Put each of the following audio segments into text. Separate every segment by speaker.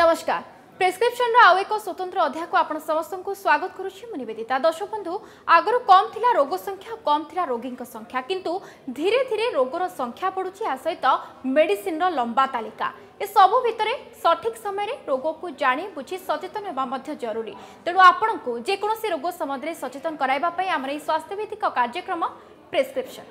Speaker 1: नमस्कार प्रेस्क्रिप्शन रो आउ एक स्वतंत्र अध्याय को आपण समस्त को स्वागत करुछि मु निवेदिता। दर्शक बंधु आगरो कम थिला रोग संख्या कम थिला रोगी संख्या किंतु धीरे धीरे रोगर संख्या बढ़ुछि आ सहित मेडिसिन रो लंबा तालिका ए सबु भितरे सठिक समय रे रोग को जानि बुझी सचेतन हेबा मध्य जरूरी। तेणु आपण को जे कोनोसी रोग संबंध सचेतन कराइबा पई हमर स्वास्थ्य भित्तिक कार्यक्रम प्रेस्क्रिप्शन।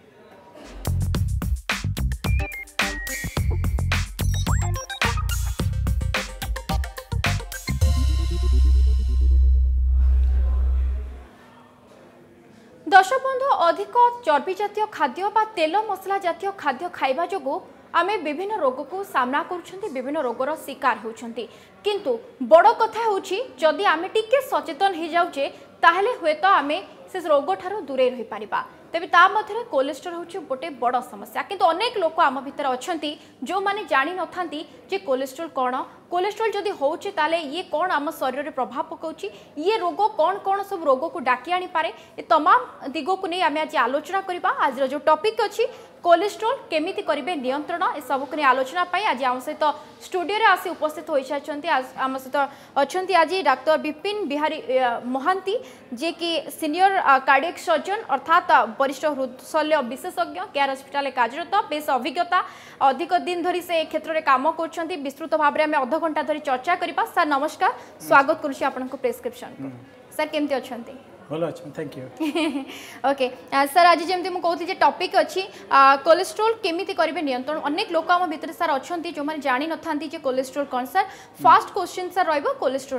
Speaker 1: दर्शक बंधु अधिक चर्बी जातीय खाद्य बा तेल मसला जातीय खाद्य खाइबा जोगु आमे विभिन्न रोग को सामना करूछंती, विभिन्न रोगर शिकार होउछंती। किंतु बड़ कथा होउछि जदि आमे टिके सचेतन हो जाउचे ताहले हुएत आमे से रोग ठारो दूरे रहि पारिबा। तेबे ता मध्यरे कोलेस्ट्रॉल होउछि गोटे बड़ समस्या। किंतु अनेक लोक आम भितर अछंती जो माने जानि नथांती जे कोलेस्ट्रॉल कोन, कोलेस्ट्रॉल जदि होउछि ताले ये कोन आम शरीर रे प्रभाव पकाउछि, ये रोग कोन कोन सब रोग को डाकी आनी पारे, ए तमाम दिगो को नै आमे आज आलोचना करबा। आज जो टॉपिक अछि कोलेस्ट्रॉल केमिति करिवे नियंत्रण, ए सब को नै आलोचना पाई आज आम सहित स्टूडियो रे आसी उपस्थित होई छथि। आम सहित अछंती आज डॉक्टर विपिन बिहारी महांती जे कि सीनियर कार्डियक सर्जन अर्थात वरिष्ठ हृदय विशेषज्ञ केयर हॉस्पिटल कार्यरत, बेस अभिज्ञता अधिक दिन धरी से क्षेत्र में काम कर विस्तृत भाव में अध घंटा धरी चर्चा करबा। सर नमस्कार, स्वागत करुछि आपनको प्रेस्क्रिप्शन। सर केमति अछंती?
Speaker 2: भलो अछि, थैंक यू।
Speaker 1: ओके सर, आज जेमति मु कहथि जे टॉपिक अछि कोलेस्ट्रॉल केमिति करिवे नियंत्रण। अनेक लोक आम भितर सर अछंती जो माने जानि नथांती जे कोलेस्ट्रॉल कोन। सर फर्स्ट क्वेश्चन सर रहइबो कोलेस्ट्रॉल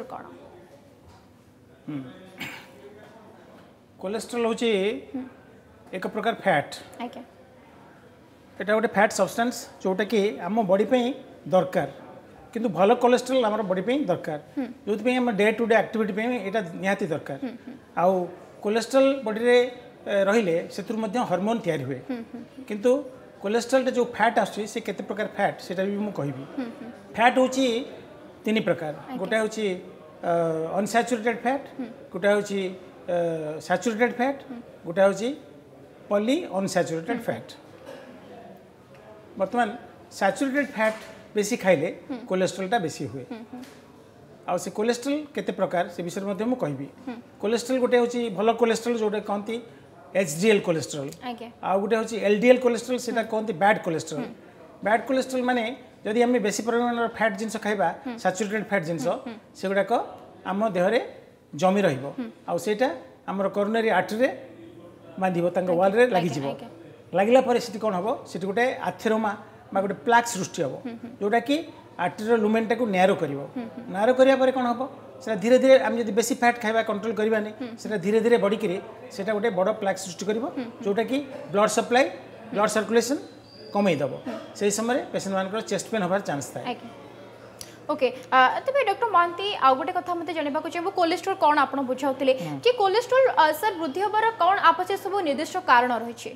Speaker 1: कोन?
Speaker 2: कोलेस्ट्रॉल होची एक प्रकार फैट।
Speaker 1: आके
Speaker 2: एटा गोटे फैट सब्सटेंस जोटा कि आम बॉडी पे दरकार, किंतु भलो कोलेस्ट्रॉल आम बॉडी पे दरकार, जो आम डे टू डे एक्टिविटी पे एटा निहाती दरकार। आउ कोलेस्ट्रॉल बॉडी रे रहिले सेतुर मध्य हार्मोन तयारी हुए, किंतु कोलेस्ट्रॉल जो फैट आछी से केते प्रकार फैट सेटा भी मु कहबी। फैट होची तीन प्रकार, गोटा होची अनसैचुरेटेड फैट, गोटा होची सैचुरेटेड फैट, गोटा होची पॉली अनसैचुरेटेड फैट। बर्तमान सैचुरेटेड फैट बेसी खाइले कोलेस्ट्रॉल टा बेसी हुए। आ से कोलेस्ट्रॉल केते प्रकार से विषय मध्य मु कहबी। कोलेस्ट्रॉल गोटे होची भलो कोलेस्ट्रॉल जोटे कहंती एचडीएल कोलेस्ट्रॉल, आ गोटे होची एलडीएल कोलेस्ट्रॉल सेटा कहंती बैड कोलेस्ट्रॉल। बैड कोलेस्ट्रॉल माने जदि हम बेसी परिमाण फैट जिंस खाइबा, सैचुरेटेड फैट जिंस सेगुडा को आम देह रे जमी रहिबो, आ सेटा हमर कोरोनरी आर्टरी रे बांधिबो, तांग वाल रे लागि जिवो। लागिला परे सेठी कोन हबो, सेठी गोटे एथेरोमा बा गोटे प्लाक सृष्टि हबो, जोटा कि आर्टरी लुमेन टाको नैरो करिवो। नैरो करिया परे कोन हबो, सेटा धीरे धीरे हम जदि बेसी फैट खाइबा कंट्रोल करबानी, सेटा धीरे धीरे बॉडी करे सेटा गोटे बड़ प्लाक सृष्टि करिवो, जोटा कि ब्लड सप्लाई ब्लड सर्कुलेशन कमै दबो। सेही समय पेशेंट मानकर चेस्ट पेन होबार चांस थाए।
Speaker 1: ओके तबे डॉक्टर महांती आ गोटे कथा मते जणिबा को चाहबो कोलेस्ट्रॉल कोन आपण बुझाउतले कि कोलेस्ट्रॉल सर वृद्धि होबार कोन आपसे सब निर्दिष्ट कारण रहि छै?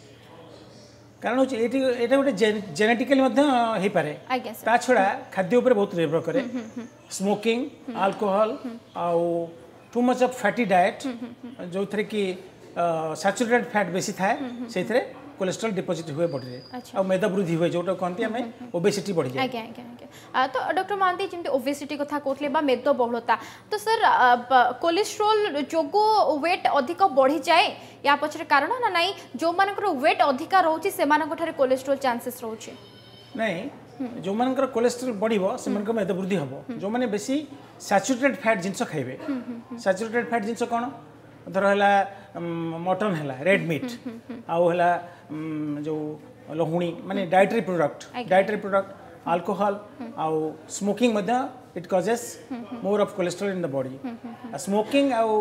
Speaker 2: कारण होची एटा गोटे जेनेटिकली मध्ये हे पारे, ता छडा खाद्य ऊपर बहुत निर्भर करे। स्मोकिंग, अल्कोहल आउ too much of fatty diet जो थरे कि सैचुरेटेड फैट बेसी थाए, सेथरे कोलेस्ट्रॉल डिपॉजिट हुए बॉडी रे, आ मेदा वृद्धि हुए जोटा कहंती हमें ओबेसिटी बढ़ी जाय।
Speaker 1: तो डॉक्टर महांती जेमते ओबेसिटी कथा कहतले बा मेद बहुलता, तो सर कोलेस्ट्रॉल जोगो वेट अधिक बढ़ी जाए या पछरे कारण ना नहीं? जो मानकर वेट अधिक रहउची से मानक थारे कोलेस्ट्रॉल चांसेस रहउची
Speaker 2: नहीं? जो मानकर कोलेस्ट्रॉल बढ़िबो से मानकर मेद वृद्धि हबो। जो माने बेसी सैचुरेटेड फैट जिंस खाइबे, सैचुरेटेड फैट जिंस कोन धर हला मटन हला रेड मीट, आउ हला जो लहुणी माने डाइटरी प्रोडक्ट, अल्कोहल आउ स्मोकिंग मध्ये it causes more of cholesterol in the body. Smoking आउ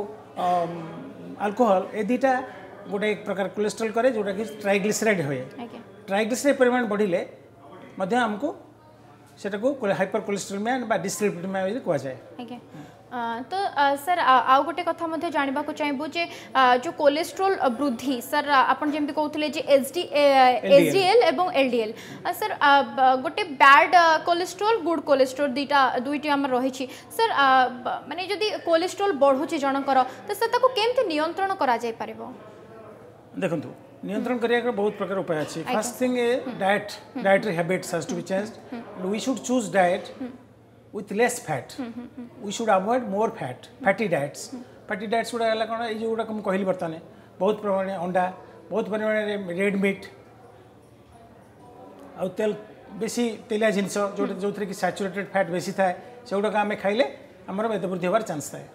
Speaker 2: अल्कोहल ए दीटा गोटे एक प्रकार कोलेस्ट्रॉल करे जोटा कि ट्राइग्लिसराइड होए। ट्राइग्लिसराइड परिमाण बढ़िले मध्ये हमको सेटा को हाइपर कोलेस्ट्रोलेमिया बा डिसलिपिडेमिया कहा जाए।
Speaker 1: तो सर आउ गोटे कथा मध्ये जानिबा को चाहबो जे जो कोलेस्ट्रॉल वृद्धि सर आपण जेमति कहउतले जे एचडीएल एवं एलडीएल, सर गोटे बैड कोलेस्ट्रॉल गुड कोलेस्ट्रॉल दुईटी हम रही छी। सर माने जदि कोलेस्ट्रॉल बढ़ुची जनकर तो सर ताको केमते नियंत्रण करा जाय परबो?
Speaker 2: देखंतु नियंत्रण करिया के बहुत प्रकार उपाय अछि। First thing dietary habits has to be changed. We should choose diet with less fat. We should avoid more fat, fatty diets. Fatty diets गुड़ा है कौन ये जो गुड़ा कम कहली बर्तने बहुत परिमाण अंडा बहुत परिमाण रेड मीट आउ तेल बेसी तेलिया जिनस जो जो कि सैचुरेटेड फैट बेसी थाए से गुड़ा आम खाइले आमर मेदबृद्धि होबार चांस थाए.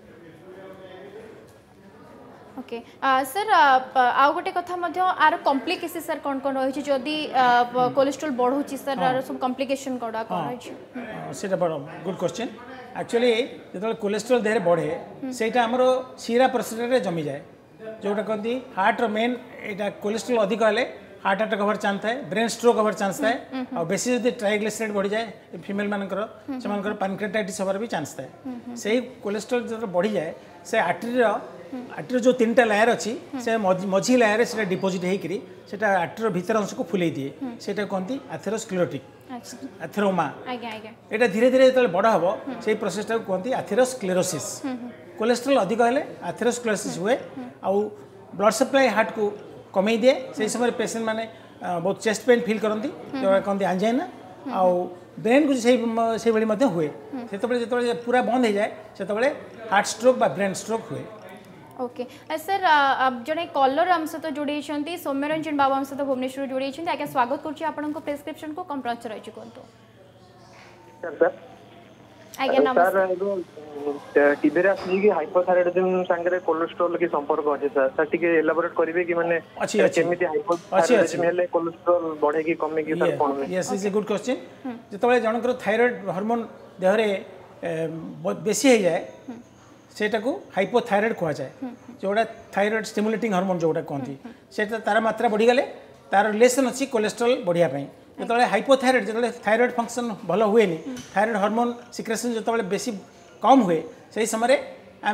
Speaker 1: ओके सर आउ गोटे कथा मध्य आर कॉम्प्लिकेशन सर कौन कौन रही जदि कोलेस्ट्रोल बढ़ुची सर आर सब कॉम्प्लिकेशन कोडा कौन रही
Speaker 2: सेटा बड़ गुड क्वेश्चन. एक्चुअली जो कोलेस्ट्रोल देह बढ़े सेटा हमरो सीरा प्रोसेस रे जमी जाए जोटा कहती हार्ट मेन एटा कोलेस्ट्रोल अधिक हेले हार्ट अटैक हबार चांस थाए ब्रेन स्ट्रोक हबार चांस थाए और बेसी जदि ट्राइग्लिसराइड बढ़ी जाए फीमेल मानकर से पैनक्रेटाइटिस हबार भी चांस थाए. से कोलेस्ट्रोल जो बढ़ी जाए से आर्टरी जो 3टा लेयर अच्छी से मझी लेयर से डिपोजिट होकर आर्टरी भीतर अंश को फुले दिए से कहती एथेरोस्क्लेरोटिक एथेरोमा. यहाँ धीरे धीरे जो बड़ हम से प्रोसेसटा कहती एथेरोस्क्लेरोसिस. कोलेस्ट्रोल अधिक हेले एथेरोस्क्लेरोसिस हुए आउ ब्लड सप्लाई हार्ट को कमे दिए से समय पेसेंट माने बहुत चेस्ट पेन फील करती कहते एंजाइना आउ ब्रेन को से हुए से पूरा बंद हो जाए से हार्ट स्ट्रोक बा ब्रेन स्ट्रोक हुए.
Speaker 1: ओके सर जड़े कलर आम सहित जोड़ी सौम्यरंजन बाबू आम सहित भुवनेश्वर जोड़ी आज्ञा स्वागत करुच्ची आपन प्रेस्क्रिप्शन को कम प्रचार रही कहतु आज्ञा नमस्कार.
Speaker 3: टीबी रे आसी कि हाइपोथायराइडिज्म संगे कोलेस्ट्रोल की संपर्क अछि सर सर टिके एलाबोरेट करिवे कि माने केमिति हाइपोथायराइडिज्म हेले कोलेस्ट्रोल बढ़े कि कमे कि सर कोन.
Speaker 2: Yes is a good question. जतबे जनकर थायराइड हार्मोन देह रे बेसी हो जाए सेटा को हाइपोथायराइड कह जाए जोड़ा थायराइड स्टिमुलेटिंग हार्मोन जोड़ा कहती से तार मात्रा बढ़ीगले तार रिलेसन अच्छी कोलेस्ट्रोल बढ़िया जो हाइपोथायराइड जो थायराइड फंक्शन भल हुए थायराइड हार्मोन सिक्रेशन जो बेसी कम हुए से समय आम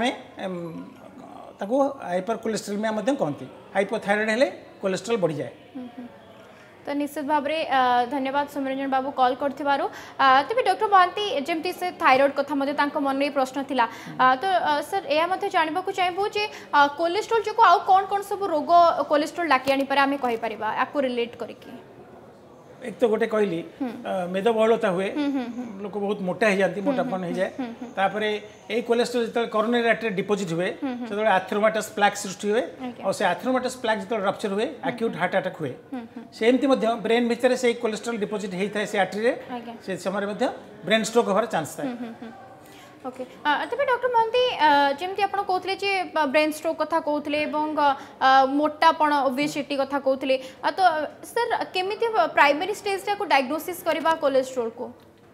Speaker 2: हाइपर कोलेस्ट्रोलेमिया कहती हाइपोथायराइड हेले कोलेस्ट्रोल बढ़ी जाए.
Speaker 1: तो निश्चित भाव में धन्यवाद सौम्यरंजन बाबू कॉल करथिबारु. तेबे डॉक्टर महांती जेमती से थायराइड कथा मध्ये तांको मन रे प्रश्न थिला तो सर एया मध्ये जानिबा को चाहबो जे कोलेस्ट्रोल जो आउ कोन कोन सब रोग कोलेस्ट्रोल लाकी आनी पर आमे कहि परिबा आको रिलेट करिके.
Speaker 2: एक तो गोटे कहली मेदबहुलता हुए लोक बहुत मोटा हो जाती मोटापन हो जाए तापर ये कोलेस्ट्रोल जो कोरोनरी आर्टरी डिपोजिट हुए से एथेरोमाटस प्लाक सृष्टि हुए और से एथेरोमाटस प्लाक जो रप्चर हुए एक्यूट हार्ट अटैक हुए सेमती ब्रेन भितर से कोलेस्ट्रोल डिपोजिट होता है से आर्टरी से समय ब्रेन स्ट्रोक हमार चांस था.
Speaker 1: ओके तबे डॉक्टर महंती जेमती आपण कहथले जे ब्रेन स्ट्रोक कथा कहथले एवं मोटापण ओबेसिटी कथा कहथले तो सर केमिति प्राइमरी स्टेज को डायग्नोसिस करबा कोलेस्ट्रोल को.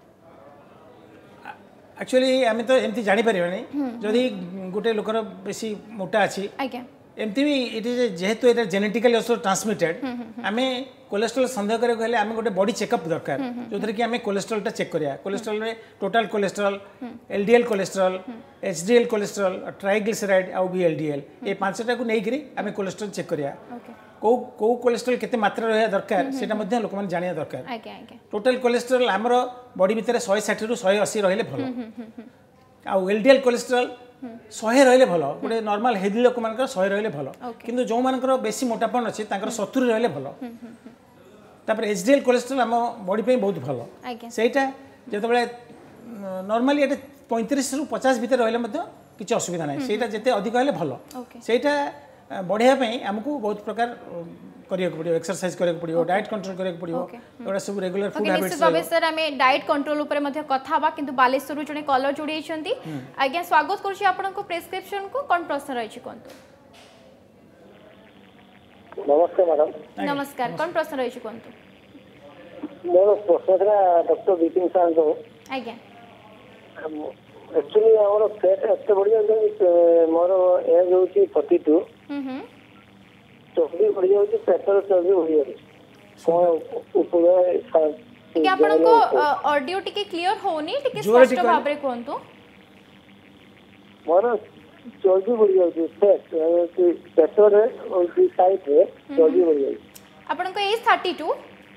Speaker 2: एक्चुअली आम तो एमती जानि परिबानी जदि गोटे लोकर बेसी मोटा अछि एमती भी ये जेहेतु ये जेनेटिकली ऑल्सो ट्रांसमिटेड आम कोलेस्ट्रोल सन्देह करें आम गोटे बॉडी चेकअप दरकार जो थी कि आम कोलेस्ट्रोलटा चेक करिया. कोलेस्ट्रोल में total cholesterol LDL cholesterol HDL cholesterol triglyceride आउ भी एलडीएल ये 5टा को लेकर आम कोलेस्ट्रोल चेक करिया. कौ कोलेस्ट्रोल केते मात्रा रहा दरकार से लोक मैंने जाना दरकार. टोटल कोलेस्ट्रोल आमर बॉडी भितर 160 ରୁ 180 रहिले भल आउ एलडीएल कोलेस्ट्रोल 100 रहिले भल गोटे नॉर्मल हेल्दी लोक मान 100 रहिले भल किंतु जो मान बेसी मोटापन अच्छी 70 रहिले भल. तापर एचडीएल कोलेस्ट्रोल आम बॉडी पे बहुत भल सेटा जेतबेले नॉर्मली ये 35 ରୁ 50 भीतर रहिले किसी असुविधा ना सेटा जेते अधिक हेले भल सेटा बढ़िया आमको बहुत प्रकार करिया पड़ियो एक्सरसाइज करिया पड़ियो डाइट कंट्रोल करिया पड़ियो एटा सब रेगुलर फूड हैबिट्स.
Speaker 1: निश्चित सर हमें डाइट कंट्रोल ऊपर मध्ये कथा बा किंतु बालेश्वर जने कॉलर जोड़ी छंती आज्ञा स्वागत करछि आपन को प्रेस्क्रिप्शन को कोन प्रश्न रहि छि कोंतो.
Speaker 3: नमस्ते मैडम.
Speaker 1: नमस्कार कोन प्रश्न रहि छि कोंतो.
Speaker 3: मोर प्रश्न था डॉक्टर विपिन सर को
Speaker 1: आज्ञा
Speaker 3: एक्चुअली हमर फैट एते बढ़िया मोर एज होची 42 चर्बी बढ़ी जाऊँ पेटर चर्बी बढ़ी जाऊँ
Speaker 1: आपण को ऑडियो टिके क्लियर होनी टिके स्पष्ट भाव रे कोंतो.
Speaker 3: मोर चर्बी बढ़ी जाऊँ फैट पेटर रे और दी साइड रे चर्बी बढ़ी जाऊँ.
Speaker 1: आपण को एज 32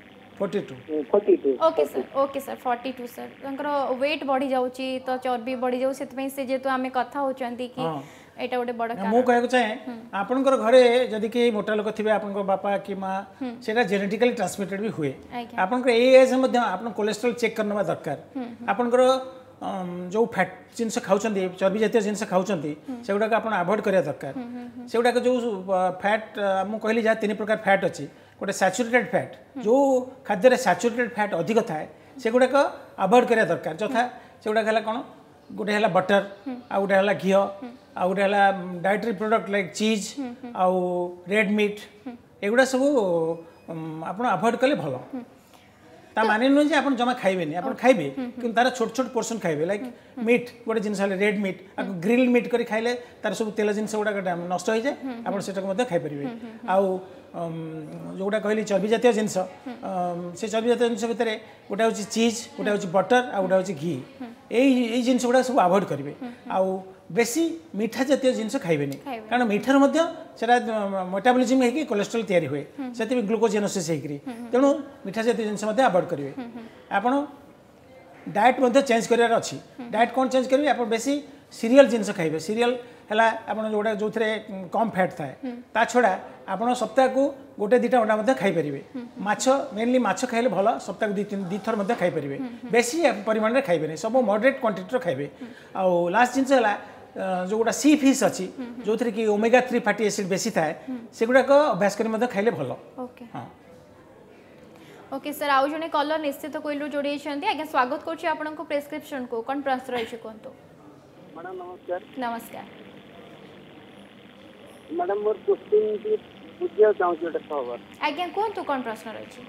Speaker 3: 42
Speaker 1: ओके सर 42 सर तंकर वेट बढ़ी जाउची तो चर्बी बढ़ी जाउ सेतपई से जेतु आमे कथा होचंती कि एटा गोटे बड़ कारण.
Speaker 2: मु कहक चाहे आपनकर घरे जदि के मोटा लोक थिबे आपनकर बापा कि मां सेटा जेनेटिकली ट्रांसमिटेड भी हुए आपनकर ए एज मध्ये आपन कोलेस्ट्रॉल चेक करनवा दरकार. आपनकर जो फैट जिनस खाऊँ चर्बी जातीय जिनस खाऊँ से गुड़ाक आप अवॉइड करा दरकार से गुड़ाक जो फैट मुझे कहली जहाँ 3 प्रकार फैट अच्छी गोटे सैचुरेटेड फैट जो खाद्य सैचुरेटेड फैट अधिक थाए से गुड़ाक अवॉइड करा दरकार यथा से गुड़ाक है कौन गोटे है बटर आ गोटे है घी आ गोटे है डाइटरी प्रोडक्ट लाइक चीज आउ रेड मीट एगुड़ा सब आप अवॉइड कले भल ता माने नुह आप जमा खाइबेनि आप खाइबे कि तार छोट छोट पोर्शन खाइबे लाइक मीट गोटे जिनस रेड मीट ग्रिल मीट करी खाइले तार सब तेल जिनस गुड़ा नष्ट हो जाए आप से खाईपारे आउ जोटा कहली चर्बी जातीय जिनस से चर्बी जातीय जिनस भितर गोटे हूँ चीज गोटे हूँ बटर आ गोटे हूँ घी यही जिनस गुड़ा सब अवॉइड करेंगे आउ बेसी मीठा जातीय जिनस खाइबेनि कारण मीठार मेटाबॉलिज्म होगी कोलेस्ट्रॉल तैयारी हुए से ग्लूकोजेनोसिस होगी तेणु मीठा जातीय जिनस अवॉइड करेंगे आपड़ डाएट चेंज करार अच्छी डाएट कौन चेंज करेंगे आप बेसी सीरियल जिनस खाइबे सीरियल है आप जोटा जो कम फैट थाए ता छड़ा आप सप्ताह को गोटे 2टा अंडा खाईपारे माछ मेनली माछ खाइले भल सप्ताह को 2 थर खाईपारे बेसी परिमाण में खाइबे सब मॉडरेट क्वांटिटी खाइबे आउ लास्ट जिनस है जो गोटा सी फिश अच्छी जो थी कि ओमेगा 3 फैटी एसिड बेसी थाए से गुड़ाक अभ्यास कर खाइले भल हाँ
Speaker 1: ओके सर आउ जने कलर निश्चित कोइलु जोड़ी छथि आगे स्वागत करछि आपनको प्रेस्क्रिप्शन को कोन प्रश्न रहि छै कोंतो
Speaker 4: मैडम नमस्कार
Speaker 1: नमस्कार
Speaker 4: मैडम मोर क्वेश्चन की बुझिया चाहू छोटा खबर
Speaker 1: आगे कोंतो कोन प्रश्न रहि छै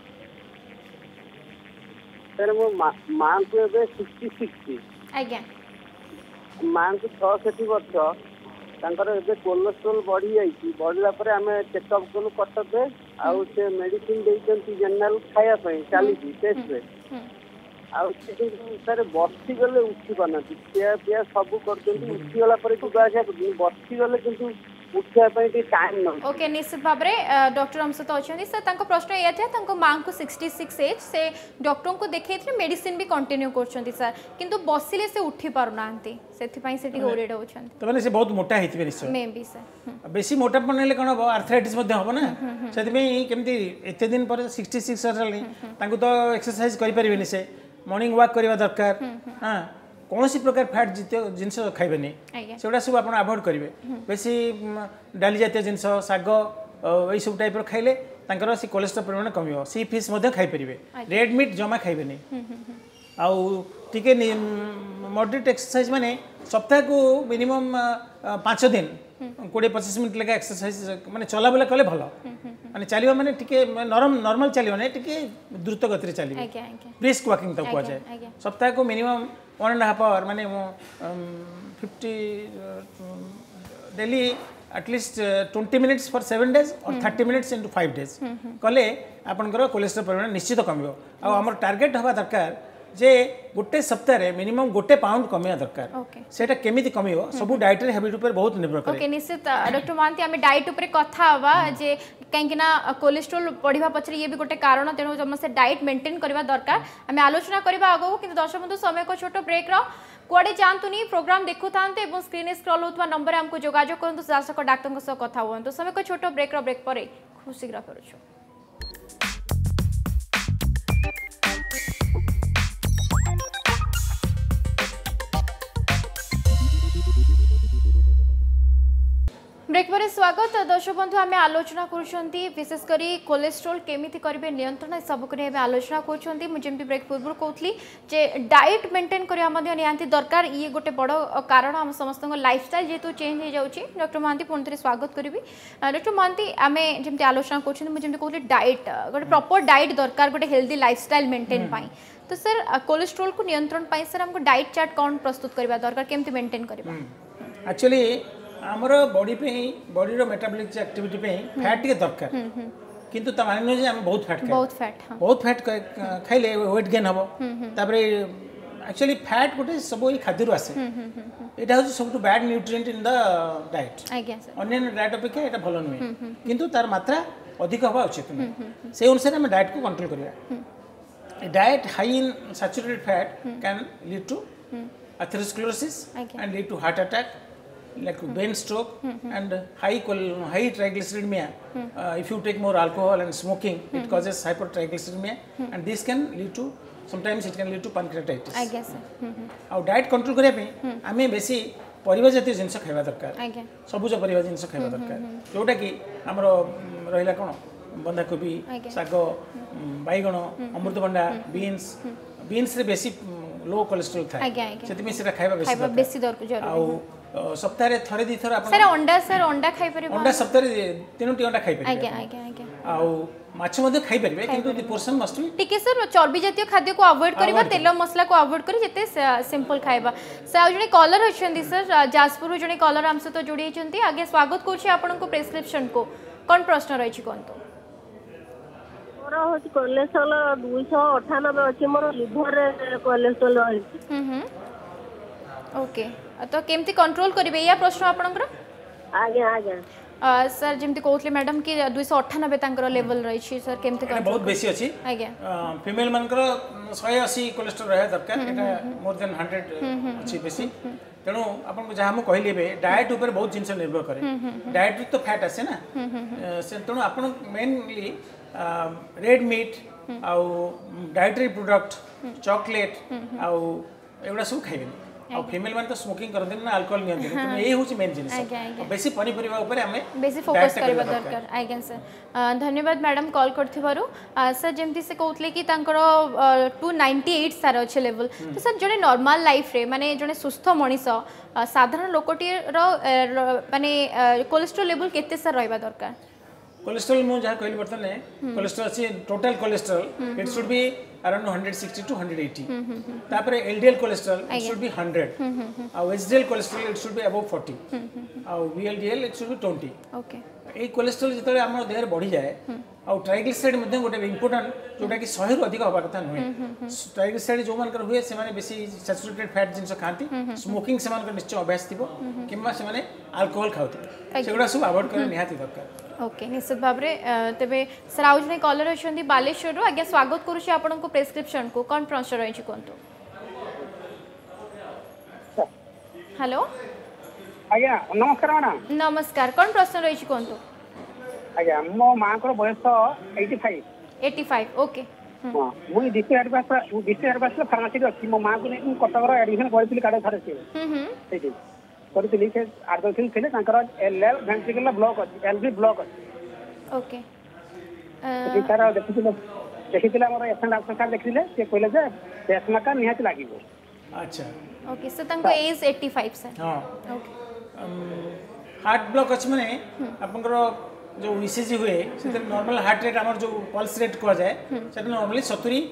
Speaker 4: सर मो मां को बे 66
Speaker 1: आगे
Speaker 4: मां को 66 वर्ष तांकर एबे कोलेस्ट्रॉल बढ़ी जाइछि बढ़ला परे हमें चेकअप कलु कटबे आउ से मेडिसिन देइछन्ती जनरल खाया पई चाली टेस्ट रे आउ सर बसी गले उठी पानाती पिया सब करछन्ती उठी गला परे जुगा आशा बसी गले किंतु उठिया पई टी टाइम न
Speaker 1: ओके निश्चित भाव में डॉक्टर हम सहित अच्छा सर तांको प्रश्न या था माँ को 66 एज से डॉक्टर को देखै मेडिसिन भी कंटिन्यू करछन्ती सर किंतु बसिले से उठी पारु नांती सेथि से ओरिड होछन्ती
Speaker 2: तो माने से बहुत मोटा हेतिबे निश्चय
Speaker 1: मे बी सर
Speaker 2: बेसी मोटा पनेले कोन हो आर्थराइटिस मध्ये हो ना सेथि में केमती एते दिन पर 66 रहले तांको तो एक्सरसाइज करि परिबेनी से मॉर्निंग वॉक करबा दरकार हां कौन प्रकार फैट जातीय जिनस खाइबेनि से सब आप अवॉइड करेंगे बेसी डाली जातीय जिनस शाग यही सब टाइप खाइले से कोलेस्ट्रॉल परिमाण कम सी फिश खाईपारे रेड मीट जमा खाइबेनि आउ टिके मॉडरेट एक्सरसाइज माने सप्ताह को मिनिमम 5 दिन 20-25 मिनट लगा एक्सरसाइज माने चला बुला कले भल माने चलिबा माने टिके नॉर्मल चलिबा नै टिके द्रुत गति चलिबा ब्रिस्क वॉकिंग तो कह जाए सप्ताह को मिनिमम 1.5 आवर माने 50 daily at least 20 minutes for 7 days और 30 मिनिट्स इनटू 5 डेज कले आपनकर कोलेस्ट्रॉल परिमाण निश्चित कमियो आ हमर टार्गेट हवा दरकार जे गोटे सप्ताह मिनिमम 1 पाउंड कमिया दरकार सेटा केमिति कमियो सब डाइटरी हैबिट ऊपर बहुत निर्भर करे
Speaker 1: ओके निश्चित डॉक्टर महांती आमे डाइट ऊपर कथा हवा जे कहीं कोलेस्ट्रोल बढ़िया पछरे ये भी गोटे कारण तेणु समस्त डाइट मेंटेन करबा दरकार आमे आलोचना करबा आगो किंतु दर्शक बंधु समय को छोटो ब्रेक रो कुआडे जानतुनी प्रोग्राम देखु थांते एवं स्क्रीन स्क्रॉल होतवा नंबर हमको जोगाजोग करंतु शासक डाक्टर सह कथा होंतु समय को छोटो ब्रेक रो ब्रेक परे खूब शीघ्र फेरुछु ब्रेक पर स्वागत दर्शक बंधु आम आलोचना करुँच विशेषकर कोलेस्ट्रोल केमिति करेंगे नियंत्रण सबको नहीं आलोचना करुँच ब्रेक पूर्व कहती जे डाइट मेंटेन करवा निहांती दरकार ये गोटे बड़ कारण आम समस्त लाइफस्टाइल जेहेतु चेंज हो जाऊँगी डॉक्टर महांती पुणी थे स्वागत करी डॉक्टर महांती आम जमी आलोचना करुँच कहते डाइट गोटे प्रॉपर डाइट दरकार गोटे हेल्दी लाइफस्टाइल मेंटेन तो सर कोलेस्ट्रोल को नियंत्रण सर हमको डाइट चार्ट कौन प्रस्तुत करवा दरकार केमती मेंटेन करवा
Speaker 2: एक्चुअली आमर बॉडी पे बॉडी मेटाबॉलिक एक्टिविटी पे फैट के दरकार किंतु त माने जे हम बहुत फैट खाइले वेट गेन हबो तापरे एक्चुअली फैट गोटे सब ई खाद्य रु आसे एटा हो सबटु bad nutrient in the diet अन्य डाइट अपेक्षा एटा भलो नुहे किंतु तार मात्रा अधिक हबा उचित नुहे से अनुसार हम डाइट को कंट्रोल करिया diet high in saturated fat can lead to atherosclerosis and lead to heart attack, like brain stroke, and high triglyceridemia. If you take more alcohol and smoking, it causes hypertriglyceridemia, and this can lead to sometimes it can lead to pancreatitis
Speaker 1: आज्ञा sir
Speaker 2: आ diet control करिया पे आमे बेसी परिवा जातीय जिनस खाइबा दरकार
Speaker 1: आज्ञा
Speaker 2: सबुज परिवा जिनस खाइबा दरकार जोटा कि हमर रहिला कोन बंधाकोबी साग बैगण अमृतभंडा बीन्स रे बेसी लो कोलेस्ट्रॉल थाए सेति में सेटा खाइबा बेसी दरकार आ सप्ताह थरे दी थर
Speaker 1: सर अंडा खाइ परिबो
Speaker 2: अंडा सप्ताह 3टी अंडा खाइ परिबो
Speaker 1: आज्ञा
Speaker 2: आ माछ मध्ये खाइ परिबे किंतु द पोर्शन मस्ट बी
Speaker 1: ठीक है सर चर्बी जातीय खाद्य को अवॉइड करबा तेल मसला को अवॉइड करी जते सिंपल खाइबा सर जने कॉलर अछंती सर जाजपुर जने कॉलर हम से तो जोड़ी छंती आगे स्वागत करछि आपन को प्रेस्क्रिप्शन को कोन प्रश्न रहै छी कोन तो
Speaker 5: मोर होची कोलेस्ट्रॉल 298 अछि मोर लिवर रे कोलेस्ट्रॉल रहै
Speaker 1: ओके तो केमती कंट्रोल करिवे या प्रश्न आपनकर
Speaker 5: आज्ञा
Speaker 1: सर जेमती कहउतले मैडम कि 298 तांकर लेवल रही छी सर केमती कंट्रोल
Speaker 2: बहुत बेसी अछि
Speaker 1: आज्ञा
Speaker 2: फीमेल मानकर 180 कोलेस्ट्रॉल रहे दरकार एटा मोर देन 100 अछि बेसी तेणु आपन को जहा हम कहलेबे डाइट ऊपर बहुत जिंस निर्भर करे डाइट तो फैट आसे ना से तेणु आपन मेनली रेड मीट आउ डाइटरी प्रोडक्ट चॉकलेट आउ एवडा सब खाइबे आ फीमेल मान तो स्मोकिंग करते ना अल्कोहल नियंत्रण तो यही होची मेन जिनिस बेसी पनीपरिवा ऊपर हमें
Speaker 1: बेसी फोकस करबा दरकार आज्ञा सर धन्यवाद मैडम कॉल करथिबारु सर जेमती से कहउतले कि तांकर 298 सार अच्छे लेवल तो सर जने नॉर्मल लाइफ रे माने जने सुस्थ मनीष साधारण लोकटी रो माने कोलेस्ट्रॉल लेवल केते सर रहबा दरकार
Speaker 2: कोलेस्ट्रॉल मु जहा कहली बर्तन कोलेस्ट्रॉल अछि total cholesterol it should be around 160 to 180 तापर LDL cholesterol it should be 100 और HDL cholesterol it should be above 40 और VLDL it should be 20
Speaker 1: okay
Speaker 2: ए कोलेस्ट्रॉल जतले हमर देहर बढ़ी जाए और ट्राइग्लिसराइड मध्ये गोटे इंपोर्टेंट जोटा कि 100 रु अधिक होबा कथा नय ट्राइग्लिसराइड जो मानकर हुए से माने बेसी सैचुरेटेड फैट जिंस खांती स्मोकिंग से मानकर निश्चय अभ्यास थिबो किंबा से माने अल्कोहल खाउते सेगुडा सब अवॉइड करे निहाती दरकार
Speaker 1: ओके निश्चित भाव में तेबे सर आउ जने कॉलर अछंती बालेश्वर रो आगे स्वागत करूछी आपन को प्रेस्क्रिप्शन को कोन प्रश्न रहै छी कोन तो हेलो
Speaker 6: आज्ञा नमस्कार मैडम
Speaker 1: नमस्कार कोन प्रश्न रहै छी कोन तो
Speaker 6: आज्ञा मो मां को बयस
Speaker 1: 85 ओके
Speaker 6: हां मु डिस्ट्रिक्ट एडवाइस फार्मेसी रे अछि मो मां को नै कटक रो एडमिशन करथिली काडे थरे छी करथिली से 8 दिन थिले तांकर एलएल वेंट्रिकुलर ब्लॉक अछि एलवी ब्लॉक अछि
Speaker 1: ओके
Speaker 6: जे तारा देखिथिला मोर एफएन डॉक्टर साहब देखिले से कहले जे पेसमेकर निहात लागिबो
Speaker 2: अच्छा
Speaker 1: ओके सर तांको एज 85 सर
Speaker 2: हां
Speaker 1: ओके
Speaker 2: हार्ट ब्लॉक अछि माने आपनकर जो ईसीजी हुए से नॉर्मल हार्ट रेट हमर जो पल्स रेट को जाए सेटा नॉर्मली 70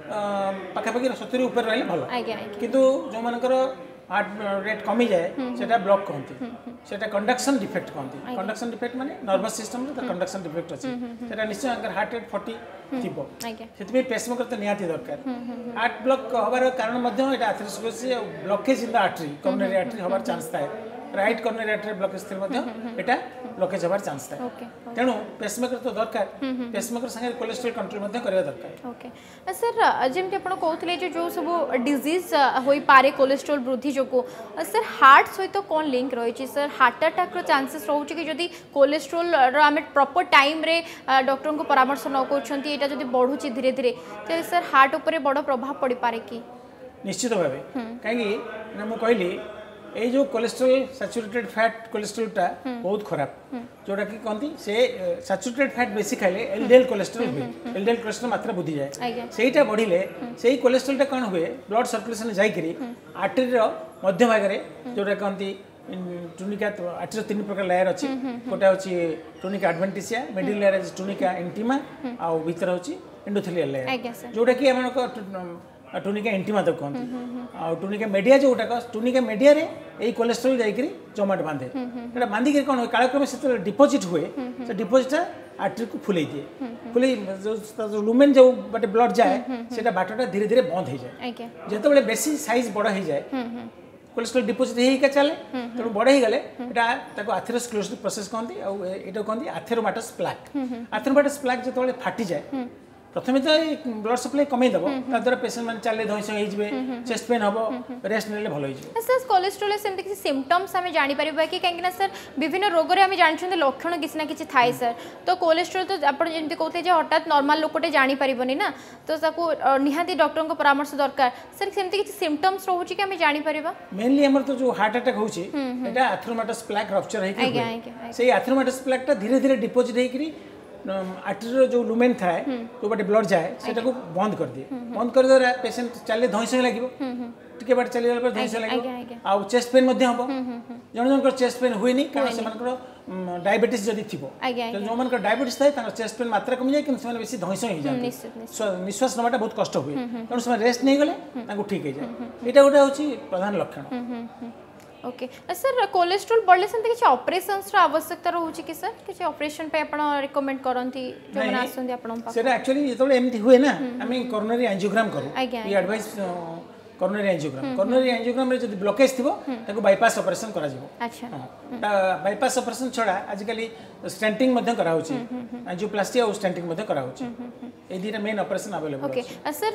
Speaker 2: पाखापाखि 70 ऊपर रहले भलो किंतु जो मानकर हार्ट रेट कमी जाए सेटा ब्लॉक कहती सेटा कंडक्शन डिफेक्ट कहती कंडक्शन डिफेक्ट माने नर्वस सिस्टम रे कंडक्शन डिफेक्ट अछि सेटा निश्चय अगर हार्ट रेट 40 थिबो सेतबे पेसमेकर तो निहाती दरकार हार्ट ब्लॉक होबार कारण मध्ये एटा atherosclerosis blockage in the artery coronary artery होबार चांस थाए राइट कॉर्नरी आर्टरी ब्लॉकेज थिल मध्ये एटा ब्लॉकेज होबार चांस थाए तेणु पेसमेकर तो दरकार पेसमेकर संगे कोलेस्ट्रॉल कंट्रोल मध्ये करिया दरकार
Speaker 1: ओके सर जेमति आपण कहउतले जो सब डिजीज होई पारे कोलेस्ट्रॉल वृद्धि जोको सर हार्ट सहित कोन लिंक रही छी सर हार्ट अटैक रो चांसेस रहउ छी कि जदी कोलेस्ट्रॉल रो हमें प्रॉपर टाइम रे डॉक्टर को परामर्श न करछंती एटा जदी बढ़ु छी धीरे धीरे तो सर हार्ट ऊपर बड़ प्रभाव पड़ी पारे कि
Speaker 2: निश्चित भाबे काहेकि ना मु कहली ए जो कोलेस्ट्रॉल सैचुरेटेड फैट कोलेस्ट्रॉल टा बहुत खराब जोटा कि कहती से सैचुरेटेड फैट बेसी खाइले एलडीएल कोलेस्ट्रॉल हुए एलडीएल कोलेस्ट्रॉल मात्रा बढ़ी जाए सेटा बढ़िले सेही कोलेस्ट्रॉल टा कोन हुए ब्लड सर्कुलेशन जाई करी आर्टरी रो मध्य भाग रे जोटा कहती टुनिका आर्टरी 3 प्रकार लेयर अछि कोटा होछि tunica adventitia middle layer is tunica intima आ भीतर होछि एंडोथेलियल लेयर जोटा कि हमन को टुनिका इंटीमा तो कहती आ टुनिका मीडिया जो उटा टुनिका मीडिया रे एई कोलेस्ट्रॉल जाई करी जमाट बांधे एटा बांधी के कोन कालक्रम से डिपॉजिट हुए से डिपॉजिट आर्टरी को फुले दिए फुले जो लुमेन जो बटे ब्लड जाए सेटा बाटटा धीरे धीरे बंद हो जाए जेते बेले बेसी साइज बड़ हो जाए कोलेस्ट्रॉल डिपॉजिट हेई के चले तो बड़ हो गले एटा ताको एथेरोस्क्लेरोसिस प्रोसेस कहती आ एटा कहती एथेरोमाटस प्लाक एथेरोमाटस प्लाक जेते बेले फाटी जाए प्रथम तो ब्लड सप्लाई कमे दबो ताद्वारा पेशेंट मान चले धइस होई जबे चेस्ट पेन हबो रेस्ट नेले भलो होई जबो
Speaker 1: सर कोलेस्ट्रॉल सेम किसी सिम्पटम्स हमें जानि परिबा कि काहे ना सर विभिन्न रोग रे हमें जानि छन लक्षण किसी ना किसी थाए सर तो कोलेस्ट्रॉल तो आपण जेंति कहते जे हठात नॉर्मल लोकटे जानि परिबोनी ना तो साको निहाती डॉक्टर को परामर्श दरकार सर सेमति किसी सिम्पटम्स रहू छी कि हमें जानि परिबा
Speaker 2: मेनली हमर तो जो हार्ट अटैक होउची एटा एथ्रोमाटस प्लेक रप्चर है कि से एथ्रोमाटस प्लेक ता धीरे धीरे डिपॉजिट हे करी आर्टरी जो लुमेन थाए तो बटे ब्लड जाए सेटा को बंद कर दिए बंद कर द्वारा पेशेंट चले धइस लागिवो टिके बार चली गेला पर धइस लागिवो आ चेस्ट पेन मध्ये हबो जण जण को चेस्ट पेन हुई नहीं कारण से मानकर डायबिटीज जदी थिबो तो जो मानकर डायबिटीज थाए तार चेस्ट पेन मात्रा कमी जाए कि से बेसी धइस हो जाय निश्वास नबाटा बहुत कष्ट हुए कारण से रेस्ट नहीं गले ताको ठीक हो जाए एटा गोटे होची प्रधान लक्षण
Speaker 1: ओके सर कोलेस्ट्रॉल बढ़ले सेंते किछ ऑपरेशंस रो आवश्यकता रहउची कि सर किछ ऑपरेशन पे आपण रिकमेंड करंती जो माने आसंदी आपण पास सेटा एक्चुअली जेतोले एमती हुए ना हमें कोरोनरी एंजियोग्राम करू ये एडवाइस कोरोनरी एंजियोग्राम रे जदी ब्लॉकेज थिबो ताको बाईपास ऑपरेशन करा जिवो अच्छा बाईपास ऑपरेशन छडा आजिकली स्टेंटिंग मध्ये करा होची एंजियोप्लास्टी और स्टेंटिंग मध्ये करा होची ए दीटा main operation available okay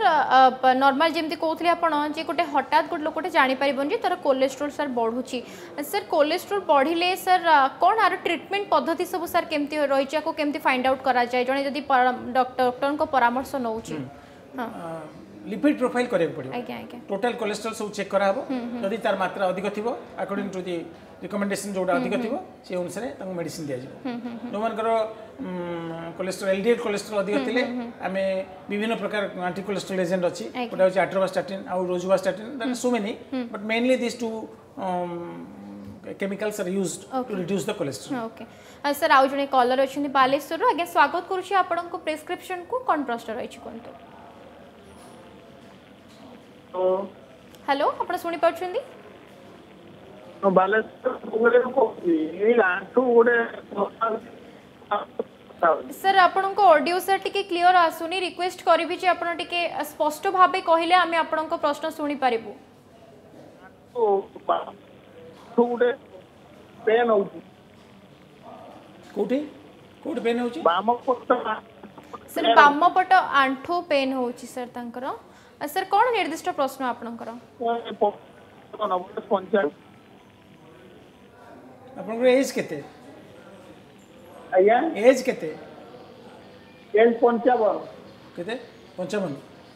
Speaker 1: sir normal जेमती कहथले आपण जे कोटे हठात कोट लोकटे जानि परिबन जे तर कोलेस्ट्रॉल सर बढ़ुची सर कोलेस्ट्रॉल बढ़िले सर कोन आर ट्रीटमेंट पद्धति सब सर केमती रहिचा को केमती फाइंड आउट करा जाय जने जदी डॉक्टर को परामर्श नउची हां
Speaker 2: लिपिड प्रोफाइल करे पड़ियो टोटल कोलेस्ट्रॉल सब चेक करा हबो यदि तार मात्रा अधिक थिबो अकॉर्डिंग टू दी रिकमेंडेशन जोडा अधिक थिबो से अनुसार ताको मेडिसिन दिया जिवो जो मानकर कोलेस्ट्रॉल एलडीएल कोलेस्ट्रॉल अधिक थिले हमें विभिन्न प्रकार एंटी कोलेस्ट्रॉल एजेंट अछि ओटा होची एट्रोवास्टैटिन और rosuvastatin that so many but mainly this two chemicals are used to reduce the cholesterol
Speaker 1: okay sir आउ जने कॉलर अछि बालेश्वर आगे स्वागत करूची आपन को प्रिस्क्रिप्शन को कोन प्रश्न रहि छी कोन तो हेलो आपण सुनि पाछुंदी
Speaker 3: बालेश्वर को ए आंठू गोटे
Speaker 1: सर आपण को ऑडियो सर टिके क्लियर आसुनी रिक्वेस्ट करबी जे आपण टिके स्पष्ट भाबे कहिले आमे आपण को प्रश्न सुनि पारिबु
Speaker 3: तो गोटे पेन होउची
Speaker 2: कोठी पेन होउची
Speaker 3: बाम पट
Speaker 1: सर बाम पट आंठू पेन होउची सर तांकर सर कोन निर्दिष्ट प्रश्न आपनकर
Speaker 2: आपनकर एज केते
Speaker 3: आया
Speaker 2: एज केते
Speaker 3: एज 55
Speaker 2: केते 55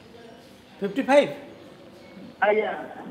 Speaker 2: 55
Speaker 3: आया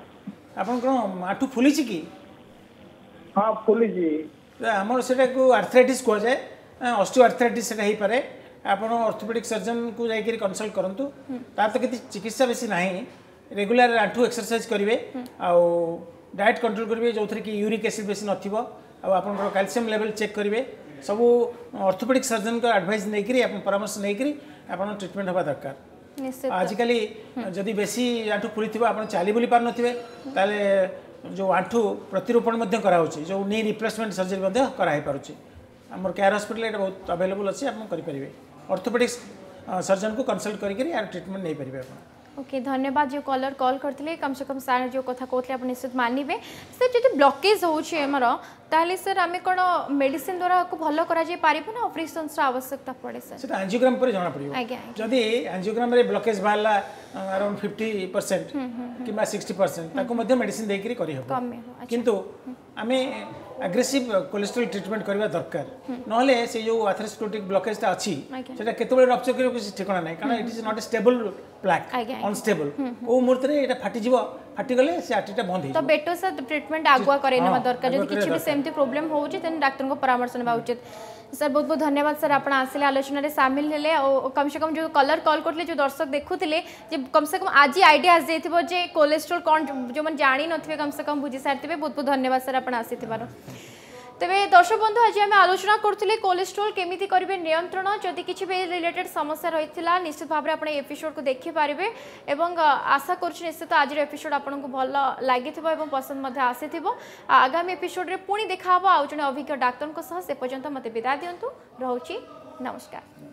Speaker 2: आपनकर आंठू फुली छी की
Speaker 3: हां फुली छी
Speaker 2: हमर सेटा को आर्थराइटिस को जाय ऑस्टियो आर्थराइटिस सेटा हे पारे आपण ऑर्थोपेडिक सर्जन को जाई कंसल्ट करंतु तार तो किति चिकित्सा बेसी नाही रेगुलर आंठू एक्सरसाइज करिवे आ डाइट कंट्रोल करिवे जोथरे कि यूरिक एसिड बेसी नथिबो आ आपण कैल्शियम लेवल चेक करिवे सब ऑर्थोपेडिक सर्जन को एडवाइस नै करी आपण परामर्श नै करी आपण ट्रीटमेंट होबा दरकार आजिकली जदि बेसी आंठू फुलिथिबो आपण चाली बुली पार नथिबे ताले जो आंठू प्रतिरूपण मध्य करा होची जो नी रिप्लेसमेंट सर्जरी मध्य करा हे पारुची हमर केयर हॉस्पिटल एटा बहुत अवेलेबल अछि आपण करि परिबे ऑर्थोपेडिक सर्जन को कंसल्ट करी यार ट्रीटमेंट नहीं परिबे आपण
Speaker 1: ओके धन्यवाद जो कॉलर कॉल करथिले कम से कम सार जो कथा कहथले आपण निश्चित मानिबे सर जति ब्लॉकेज होउछि हमर ताले सर आमे कोन मेडिसिन द्वारा को भलो करा जे पारिबो ना ऑपरेशन रा आवश्यकता पड़े सर
Speaker 2: सेटा एंजियोग्राम पर जाना पड़ियो जदि एंजियोग्राम रे ब्लॉकेज बाला अराउंड 50% किबा 60% ताको मध्ये मेडिसिन देई करी करी हबो किंतु आमे एग्रेसिव कोलेस्ट्रॉल ट्रीटमेंट करबा दरकार नहले से जो एथेरोस्क्लेरोटिक ब्लॉकेज ता अछि सेटा केतबे रप्चर करियो किछ ठिकाना नै कारण it is not a stable plaque unstable ओ मुहूर्त रे एटा फाटी जीवो फाटी गले से आर्टरी बंद हो
Speaker 1: तो बेटर सर ट्रीटमेंट आगुआ करे न दरकार जदि किछि भी सेमती प्रॉब्लम हो जे तन डॉक्टर को परामर्श नेबा उचित सर बहुत बहुत धन्यवाद सर आपण आसिले आलोचना रे शामिल हेले और कम से कम जो कलर कॉल करले जो दर्शक देखुतिले जे कम से कम आज आईडिया आस जेथिबो जे कोलेस्ट्रॉल कोन जो मन जानि नथिबे कम से कम बुझी सारथिबे बहुत बहुत धन्यवाद सर आपण आसिथिबार तेरे दर्शक बंधु आज आम आलोचना करथिले कोलेस्ट्रॉल केमिति करिवे नियंत्रण जदि किछि भी रिलेटेड समस्या रहितला निश्चित भाबरे आपण एपिसोड को देखि पारिबे एवं आशा करछि निश्चित आज एपिसोड आपण को भलो लागिथिबो एवं पसंद मध्ये आसीथिबो आगामी एपिसोड रे पुणी देखाबो आ जने अभिज्ञ डाक्टर को सह से पर्यंत मते विदा दियंतु रहउछि नमस्कार।